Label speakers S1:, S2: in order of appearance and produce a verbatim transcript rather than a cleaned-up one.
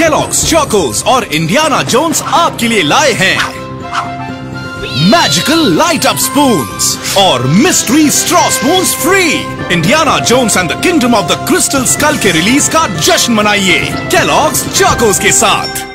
S1: Kellogg's, Chocos और Indiana Jones आपके लिए लाए हैं मैजिकल लाइट अप स्पून्स और mystery straw spoons free. Indiana Jones and the kingdom of the crystal skull के रिलीज का जश्न मनाइए केलॉग्स, चोकोस के साथ।